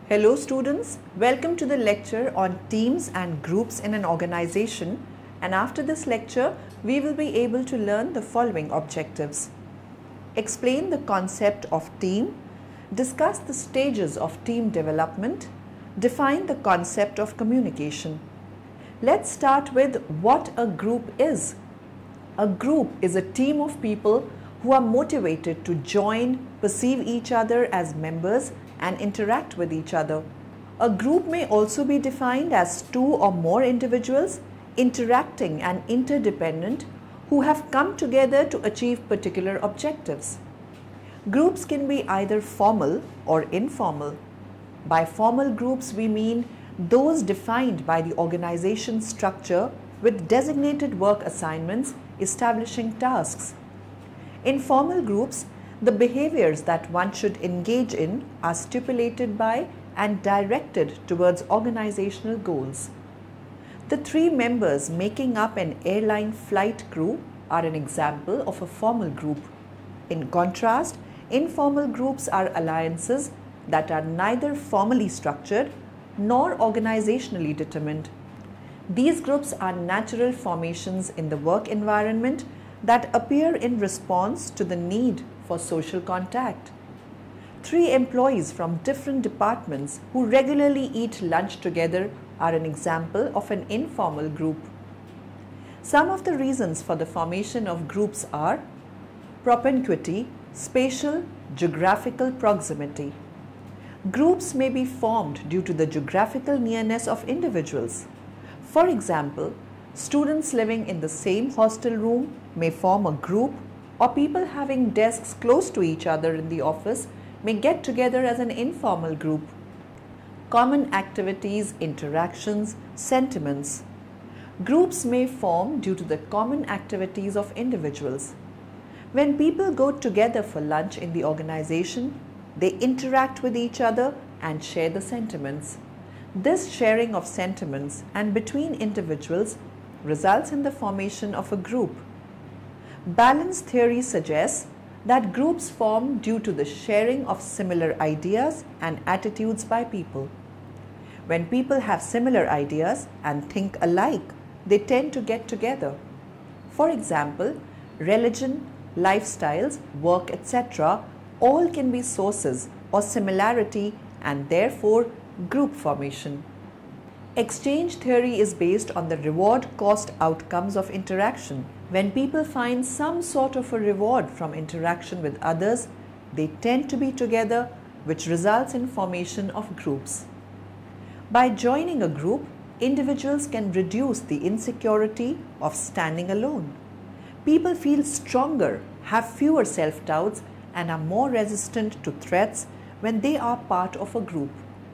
Hello students, welcome to the lecture on teams and groups in an organization, and after this lecture we will be able to learn the following objectives. Explain the concept of team, discuss the stages of team development, define the concept of communication. Let's start with what a group is. A group is a team of people who are motivated to join, perceive each other as members and interact with each other. A group may also be defined as two or more individuals interacting and interdependent who have come together to achieve particular objectives. Groups can be either formal or informal. By formal groups we mean those defined by the organization structure with designated work assignments establishing tasks. In formal groups, the behaviors that one should engage in are stipulated by and directed towards organizational goals. The three members making up an airline flight crew are an example of a formal group. In contrast, informal groups are alliances that are neither formally structured nor organizationally determined. These groups are natural formations in the work environment that appear in response to the need for social contact. Three employees from different departments who regularly eat lunch together are an example of an informal group. Some of the reasons for the formation of groups are propinquity, spatial, geographical proximity. Groups may be formed due to the geographical nearness of individuals. For example, students living in the same hostel room may form a group, or people having desks close to each other in the office may get together as an informal group. Common activities, interactions, sentiments. Groups may form due to the common activities of individuals. When people go together for lunch in the organization, they interact with each other and share the sentiments. This sharing of sentiments and between individuals results in the formation of a group. Balance theory suggests that groups form due to the sharing of similar ideas and attitudes by people. When people have similar ideas and think alike, they tend to get together. For example, religion, lifestyles, work, etc. all can be sources or similarity and therefore group formation. Exchange theory is based on the reward-cost outcomes of interaction. When people find some sort of a reward from interaction with others, they tend to be together, which results in formation of groups. By joining a group, individuals can reduce the insecurity of standing alone. People feel stronger, have fewer self-doubts, and are more resistant to threats when they are part of a group.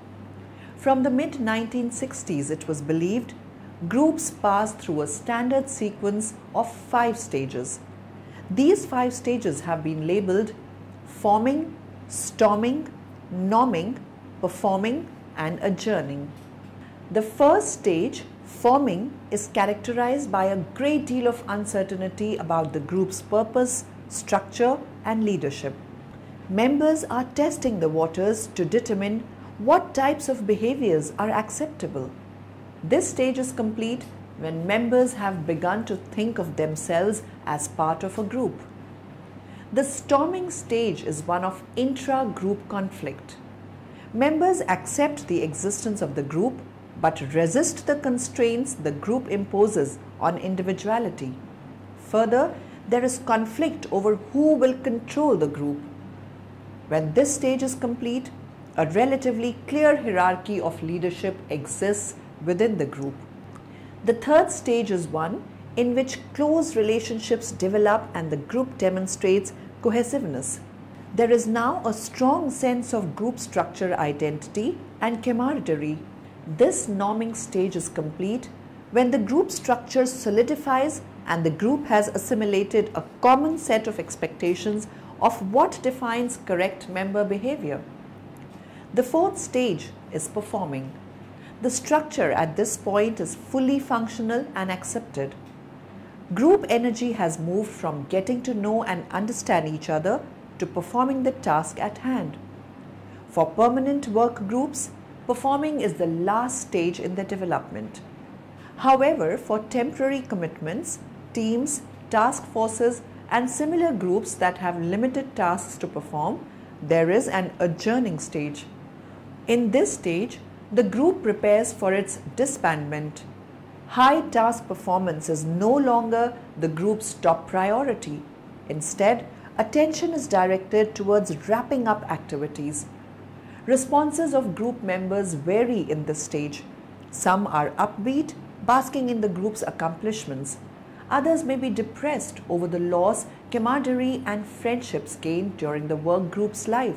From the mid-1960s, it was believed groups pass through a standard sequence of 5 stages. These 5 stages have been labeled forming, storming, norming, performing, and adjourning. The first stage, forming, is characterized by a great deal of uncertainty about the group's purpose, structure, and leadership. Members are testing the waters to determine what types of behaviors are acceptable. This stage is complete when members have begun to think of themselves as part of a group. The storming stage is one of intra-group conflict. Members accept the existence of the group but resist the constraints the group imposes on individuality. Further, there is conflict over who will control the group. When this stage is complete, a relatively clear hierarchy of leadership exists within the group. The third stage is one in which close relationships develop and the group demonstrates cohesiveness. There is now a strong sense of group structure identity and camaraderie. This norming stage is complete when the group structure solidifies and the group has assimilated a common set of expectations of what defines correct member behavior. The fourth stage is performing. The structure at this point is fully functional and accepted. Group energy has moved from getting to know and understand each other to performing the task at hand. For permanent work groups, Performing is the last stage in the development. However, for temporary commitments, teams, task forces, and similar groups that have limited tasks to perform, there is an adjourning stage. In this stage, the group prepares for its disbandment. High task performance is no longer the group's top priority. Instead, attention is directed towards wrapping up activities. Responses of group members vary in this stage. Some are upbeat, basking in the group's accomplishments. Others may be depressed over the loss, camaraderie, and friendships gained during the work group's life.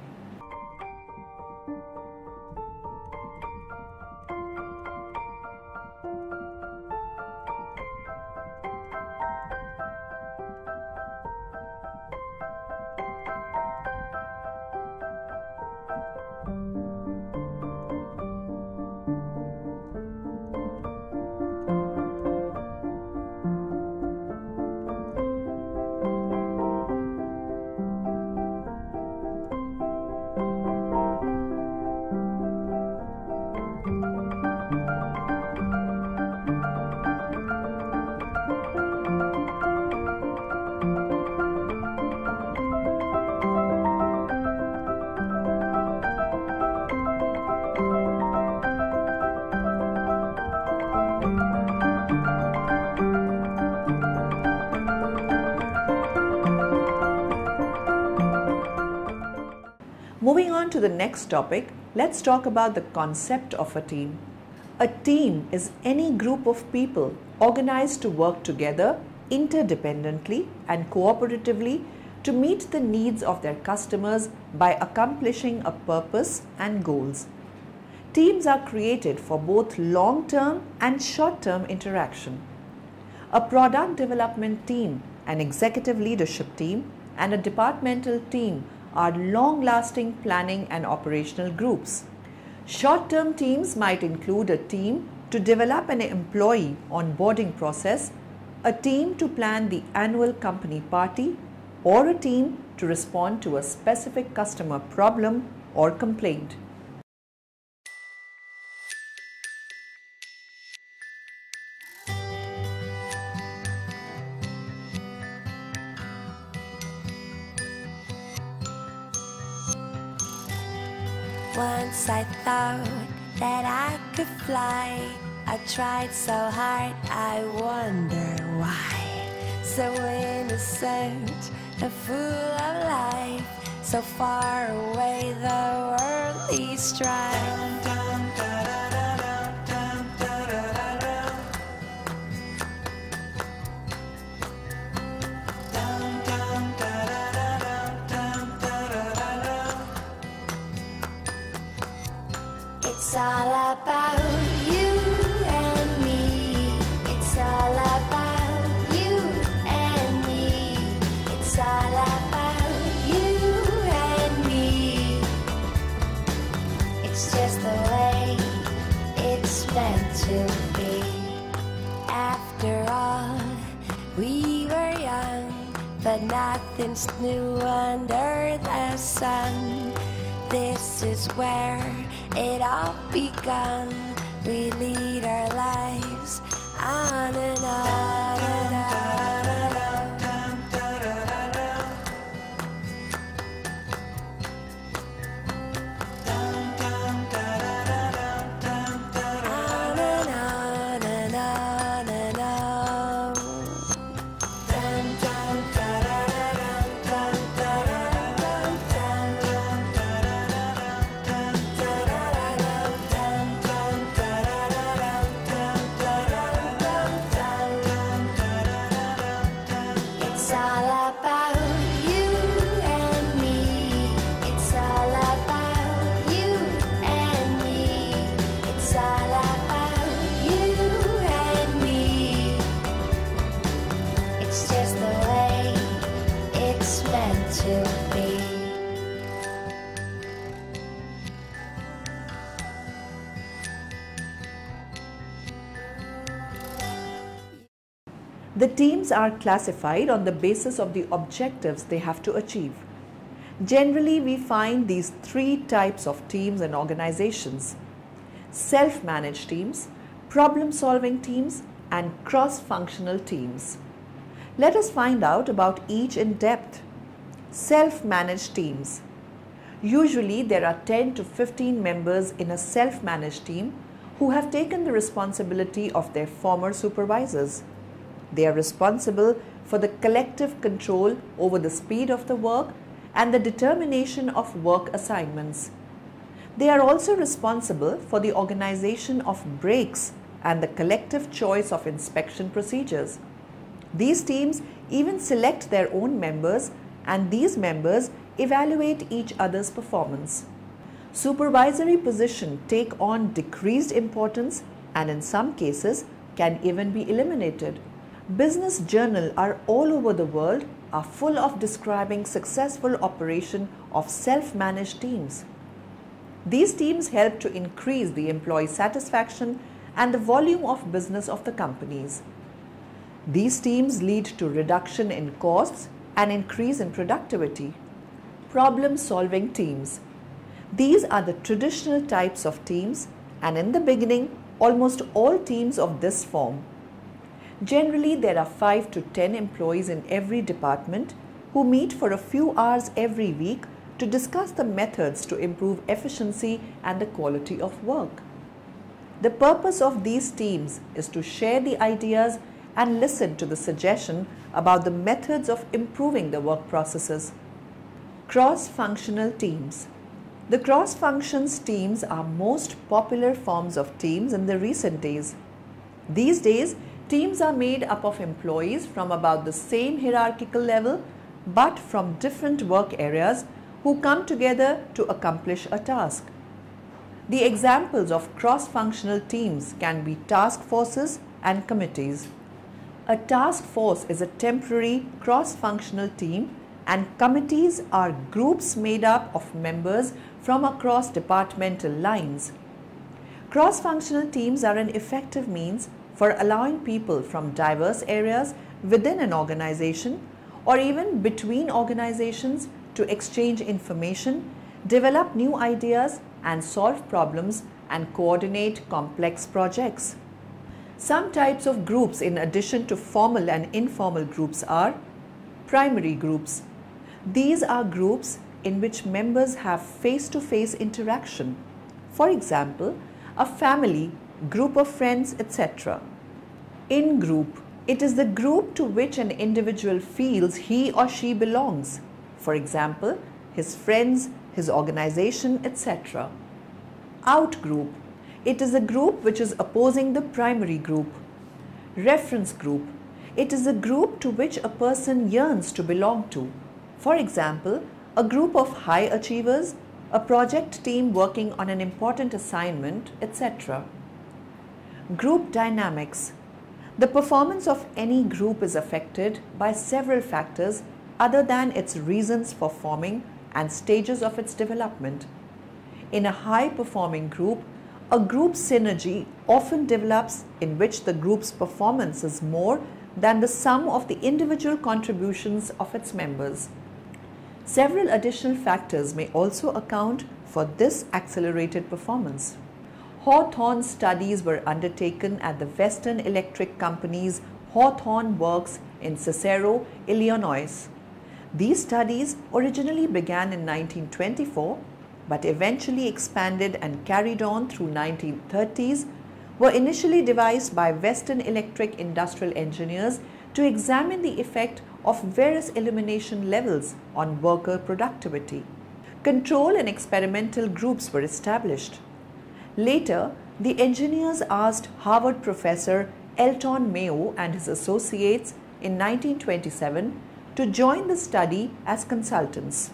Moving on to the next topic, let's talk about the concept of a team. A team is any group of people organized to work together interdependently and cooperatively to meet the needs of their customers by accomplishing a purpose and goals. Teams are created for both long-term and short-term interaction. A product development team, an executive leadership team, and a departmental team are long-lasting planning and operational groups. Short-term teams might include a team to develop an employee onboarding process, a team to plan the annual company party, or a team to respond to a specific customer problem or complaint. Once I thought that I could fly. I tried so hard, I wonder why. So innocent and full of life, so far away the worldly strife. It's all about you and me. It's all about you and me. It's all about you and me. It's just the way it's meant to be. After all, we were young, but nothing's new under the sun. This is where it all begun. We lead our lives on and on and on and on. On and on and on and on. It's all about you and me. It's all about you and me. It's all about you and me. It's just the way it's meant to be. The teams are classified on the basis of the objectives they have to achieve. Generally, we find these three types of teams and organizations: self-managed teams, problem-solving teams, and cross-functional teams. Let us find out about each in depth. Self-managed teams. Usually, there are 10 to 15 members in a self-managed team who have taken the responsibility of their former supervisors. They are responsible for the collective control over the speed of the work and the determination of work assignments. They are also responsible for the organization of breaks and the collective choice of inspection procedures. These teams even select their own members, and these members evaluate each other's performance. Supervisory positions take on decreased importance and in some cases can even be eliminated. Business journals are all over the world are full of describing successful operation of self-managed teams. These teams help to increase the employee satisfaction and the volume of business of the companies. These teams lead to reduction in costs and increase in productivity. Problem-solving teams. These are the traditional types of teams, and in the beginning, almost all teams of this form. Generally, there are 5 to 10 employees in every department who meet for a few hours every week to discuss the methods to improve efficiency and the quality of work. The purpose of these teams is to share the ideas and listen to the suggestion about the methods of improving the work processes. Cross-functional teams. The cross-functions teams are most popular forms of teams in the recent days. These days, teams are made up of employees from about the same hierarchical level but from different work areas who come together to accomplish a task. The examples of cross-functional teams can be task forces and committees. A task force is a temporary cross-functional team, and committees are groups made up of members from across departmental lines. Cross-functional teams are an effective means for allowing people from diverse areas within an organization or even between organizations to exchange information, develop new ideas, and solve problems and coordinate complex projects. Some types of groups in addition to formal and informal groups are primary groups. These are groups in which members have face-to-face interaction. For example, a family, group of friends, etc. In-group. It is the group to which an individual feels he or she belongs. For example, his friends, his organization, etc. Out-group. It is a group which is opposing the primary group. Reference group. It is a group to which a person yearns to belong to. For example, a group of high achievers, a project team working on an important assignment, etc. Group dynamics. The performance of any group is affected by several factors other than its reasons for forming and stages of its development. In a high-performing group, a group synergy often develops in which the group's performance is more than the sum of the individual contributions of its members. Several additional factors may also account for this accelerated performance. Hawthorne studies were undertaken at the Western Electric Company's Hawthorne Works in Cicero, Illinois. These studies originally began in 1924 but eventually expanded and carried on through 1930s, were initially devised by Western Electric industrial engineers to examine the effect of various illumination levels on worker productivity. Control and experimental groups were established. Later, the engineers asked Harvard professor Elton Mayo and his associates in 1927 to join the study as consultants.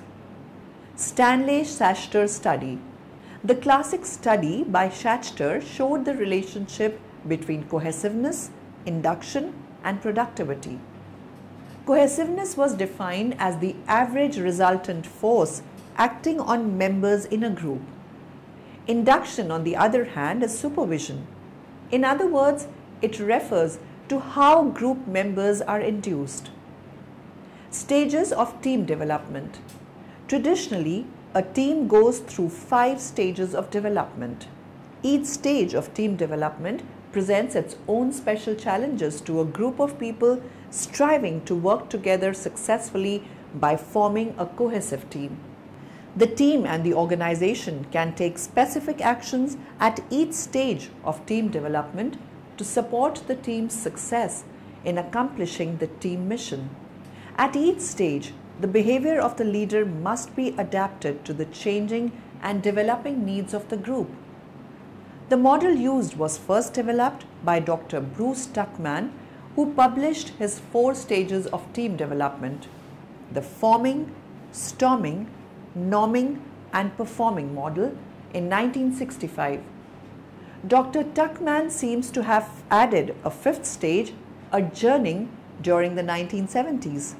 Stanley Schachter study. The classic study by Schachter showed the relationship between cohesiveness, induction, and productivity. Cohesiveness was defined as the average resultant force acting on members in a group. Induction, on the other hand, is supervision. In other words, it refers to how group members are induced. Stages of team development. Traditionally, a team goes through 5 stages of development. Each stage of team development presents its own special challenges to a group of people striving to work together successfully by forming a cohesive team. The team and the organization can take specific actions at each stage of team development to support the team's success in accomplishing the team mission. At each stage, the behavior of the leader must be adapted to the changing and developing needs of the group. The model used was first developed by Dr. Bruce Tuckman, who published his 4 stages of team development: the forming, storming, norming and performing model in 1965. Dr. Tuckman seems to have added a 5th stage, adjourning, during the 1970s.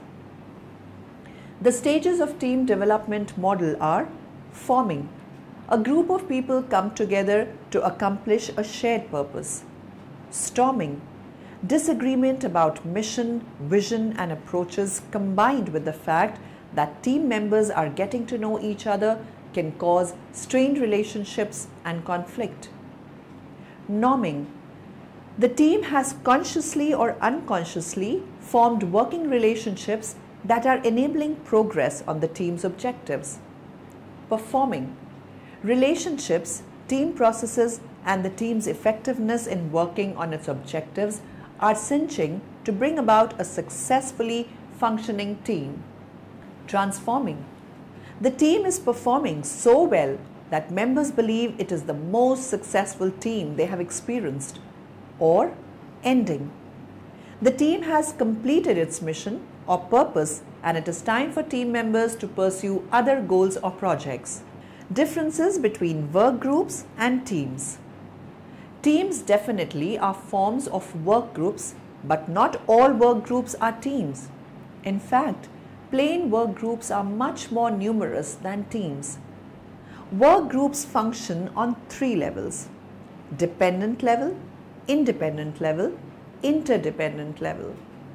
The stages of team development model are: forming. A group of people come together to accomplish a shared purpose. Storming. Disagreement about mission, vision and approaches combined with the fact that team members are getting to know each other can cause strained relationships and conflict. Norming. The team has consciously or unconsciously formed working relationships that are enabling progress on the team's objectives. Performing. Relationships, team processes and the team's effectiveness in working on its objectives are cinching to bring about a successfully functioning team. Transforming. The team is performing so well that members believe it is the most successful team they have experienced. Or ending. The team has completed its mission or purpose and it is time for team members to pursue other goals or projects. Differences between work groups and teams. Teams definitely are forms of work groups, but not all work groups are teams. In fact, plain work groups are much more numerous than teams. Work groups function on 3 levels: dependent level, independent level, interdependent level.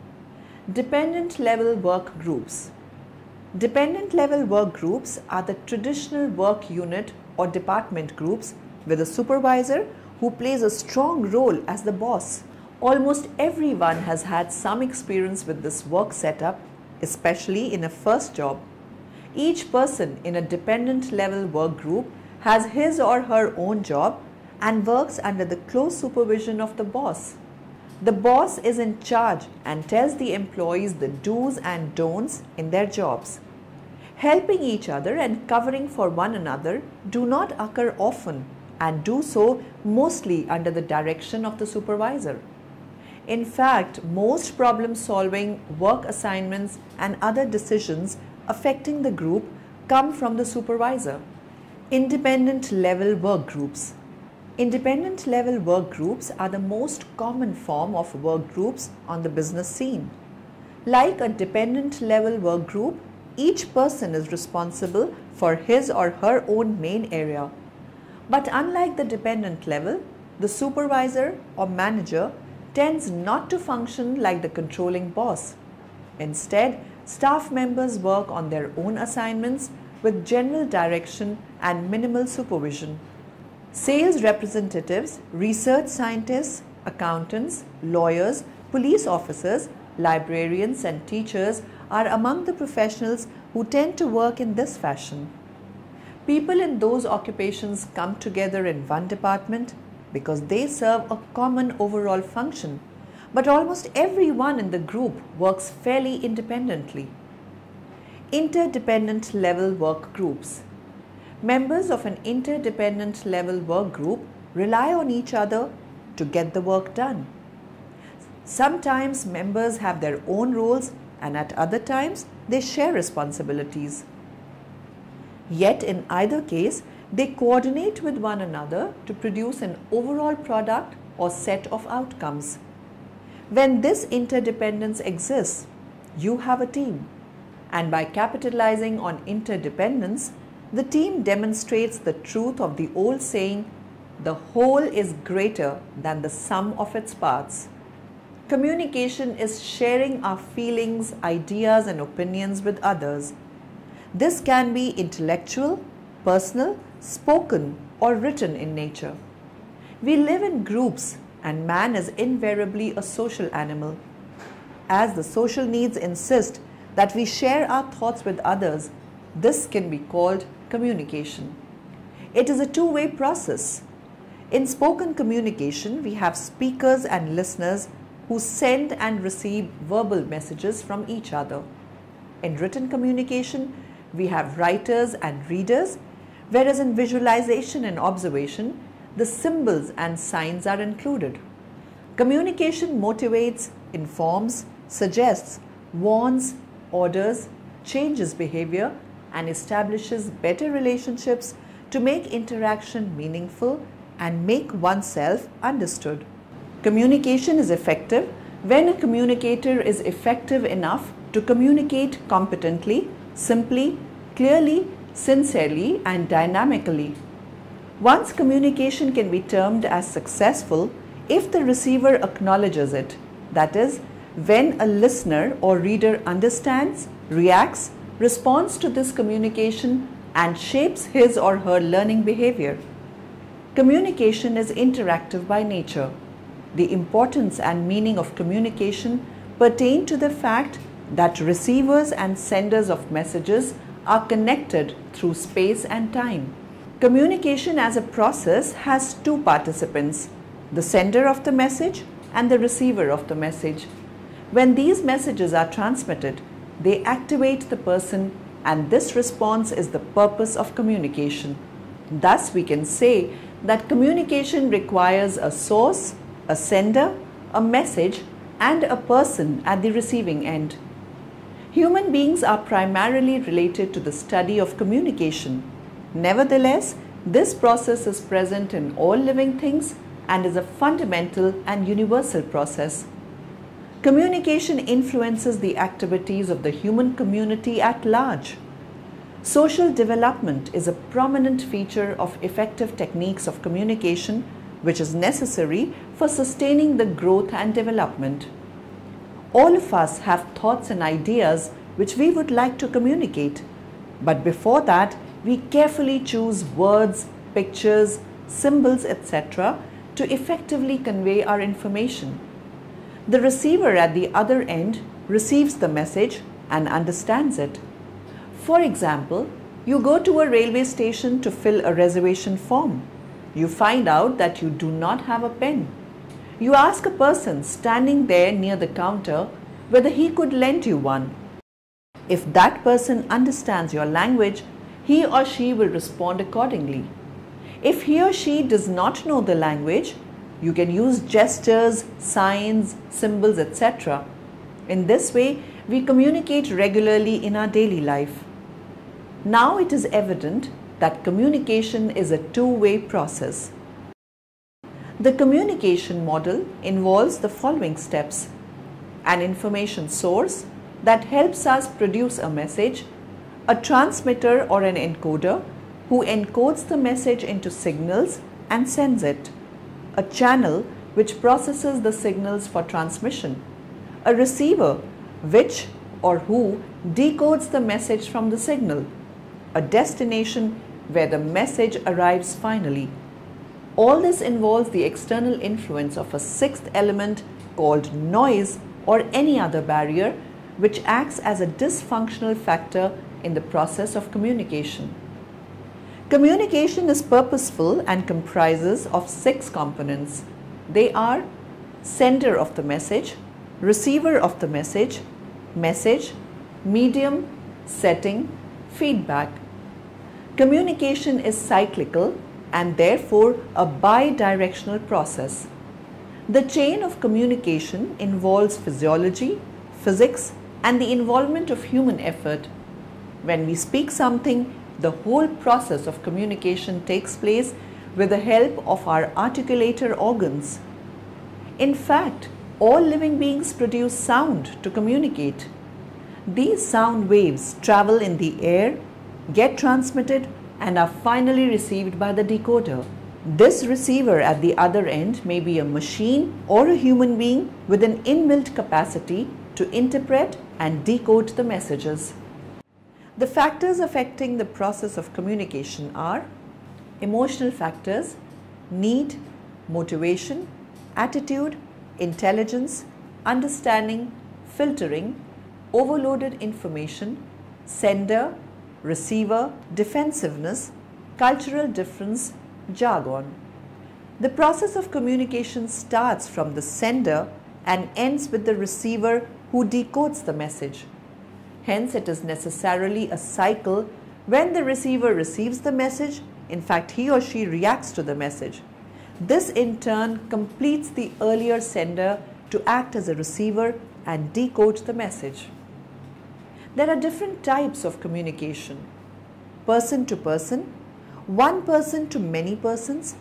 Dependent level work groups. Dependent level work groups are the traditional work unit or department groups with a supervisor who plays a strong role as the boss. Almost everyone has had some experience with this work setup, especially in a first job. Each person in a dependent level work group has his or her own job and works under the close supervision of the boss. The boss is in charge and tells the employees the do's and don'ts in their jobs. Helping each other and covering for one another do not occur often and do so mostly under the direction of the supervisor. In fact, most problem-solving, work assignments and other decisions affecting the group come from the supervisor. Independent level work groups. Independent level work groups are the most common form of work groups on the business scene. Like a dependent level work group, each person is responsible for his or her own main area. But unlike the dependent level, the supervisor or manager tends not to function like the controlling boss. Instead, staff members work on their own assignments with general direction and minimal supervision. Sales representatives, research scientists, accountants, lawyers, police officers, librarians and teachers are among the professionals who tend to work in this fashion. People in those occupations come together in one department because they serve a common overall function, but almost everyone in the group works fairly independently. Interdependent level work groups. Members of an interdependent level work group rely on each other to get the work done. Sometimes members have their own roles and at other times they share responsibilities. Yet in either case, they coordinate with one another to produce an overall product or set of outcomes. When this interdependence exists, you have a team. And by capitalizing on interdependence, the team demonstrates the truth of the old saying, the whole is greater than the sum of its parts. Communication is sharing our feelings, ideas and opinions with others. This can be intellectual, personal, spoken, or written in nature. We live in groups, and man is invariably a social animal. As the social needs insist that we share our thoughts with others, this can be called communication. It is a two-way process. In spoken communication, we have speakers and listeners who send and receive verbal messages from each other. In written communication, we have writers and readers, whereas in visualization and observation, the symbols and signs are included. Communication motivates, informs, suggests, warns, orders, changes behavior, and establishes better relationships to make interaction meaningful and make oneself understood. Communication is effective when a communicator is effective enough to communicate competently, simply, clearly, sincerely, and dynamically. One's communication can be termed as successful if the receiver acknowledges it, that is, when a listener or reader understands, reacts, responds to this communication, and shapes his or her learning behavior. Communication is interactive by nature. The importance and meaning of communication pertain to the fact that receivers and senders of messages are connected through space and time. Communication as a process has two participants, the sender of the message and the receiver of the message. When these messages are transmitted, they activate the person, and this response is the purpose of communication. Thus, we can say that communication requires a source, a sender, a message, and a person at the receiving end. Human beings are primarily related to the study of communication. Nevertheless, this process is present in all living things and is a fundamental and universal process. Communication influences the activities of the human community at large. Social development is a prominent feature of effective techniques of communication, which is necessary for sustaining the growth and development. All of us have thoughts and ideas which we would like to communicate, but before that, we carefully choose words, pictures, symbols, etc. to effectively convey our information. The receiver at the other end receives the message and understands it. For example, you go to a railway station to fill a reservation form. You find out that you do not have a pen. You ask a person standing there near the counter whether he could lend you one. If that person understands your language, he or she will respond accordingly. If he or she does not know the language, you can use gestures, signs, symbols, etc. In this way, we communicate regularly in our daily life. Now it is evident that communication is a two-way process. The communication model involves the following steps: an information source that helps us produce a message, a transmitter or an encoder who encodes the message into signals and sends it, a channel which processes the signals for transmission, a receiver which or who decodes the message from the signal, a destination where the message arrives finally. All this involves the external influence of a sixth element called noise or any other barrier which acts as a dysfunctional factor in the process of communication. Communication is purposeful and comprises of 6 components. They are sender of the message, receiver of the message, medium, setting, feedback. Communication is cyclical and therefore a bi-directional process. The chain of communication involves physiology, physics, and the involvement of human effort. When we speak something, the whole process of communication takes place with the help of our articulator organs. In fact, all living beings produce sound to communicate. These sound waves travel in the air, get transmitted, and are finally received by the decoder. This receiver at the other end may be a machine or a human being with an inbuilt capacity to interpret and decode the messages. The factors affecting the process of communication are emotional factors, need, motivation, attitude, intelligence, understanding, filtering, overloaded information, sender, receiver, defensiveness, cultural difference, jargon. The process of communication starts from the sender and ends with the receiver who decodes the message. Hence, it is necessarily a cycle. When the receiver receives the message, in fact, he or she reacts to the message. This in turn completes the earlier sender to act as a receiver and decode the message. There are different types of communication: person to person, one person to many persons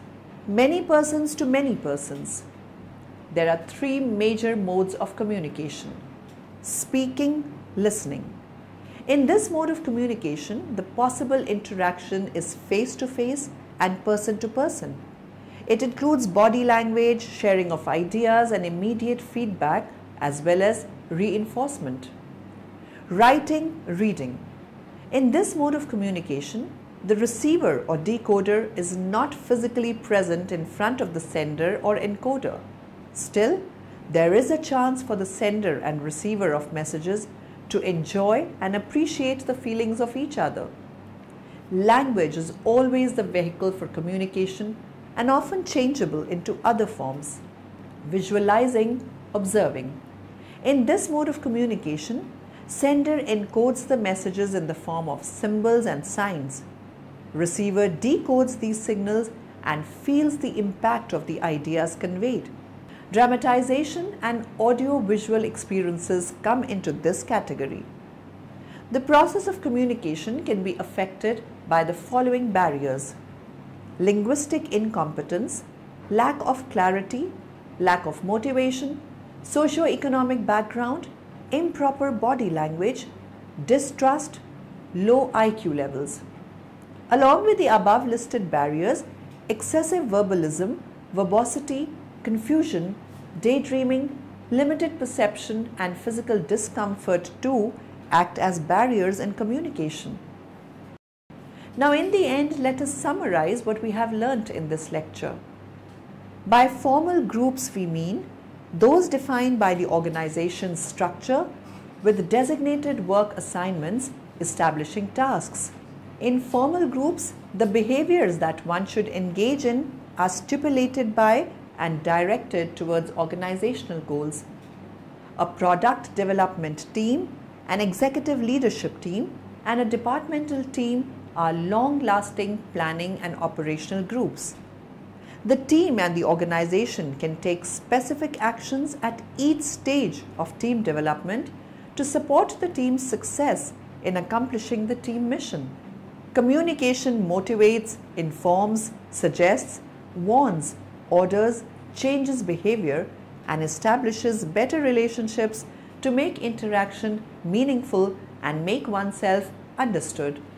to many persons. There are three major modes of communication: speaking, listening. In this mode of communication, the possible interaction is face-to-face and person-to-person. It includes body language, sharing of ideas, and immediate feedback, as well as reinforcement. Writing, reading. In this mode of communication, the receiver or decoder is not physically present in front of the sender or encoder. Still, there is a chance for the sender and receiver of messages to enjoy and appreciate the feelings of each other. Language is always the vehicle for communication and often changeable into other forms. Visualizing, observing. In this mode of communication, sender encodes the messages in the form of symbols and signs. Receiver decodes these signals and feels the impact of the ideas conveyed. Dramatization and audio-visual experiences come into this category. The process of communication can be affected by the following barriers: linguistic incompetence, lack of clarity, lack of motivation, socio-economic background, improper body language, distrust, low IQ levels. Along with the above listed barriers, excessive verbalism, verbosity, confusion, daydreaming, limited perception, and physical discomfort too act as barriers in communication. Now, in the end, let us summarize what we have learnt in this lecture. By formal groups, we mean those defined by the organization's structure with designated work assignments establishing tasks. In formal groups, the behaviors that one should engage in are stipulated by and directed towards organizational goals. A product development team, an executive leadership team, and a departmental team are long-lasting planning and operational groups. The team and the organization can take specific actions at each stage of team development to support the team's success in accomplishing the team mission. Communication motivates, informs, suggests, warns, orders, changes behavior, and establishes better relationships to make interaction meaningful and make oneself understood.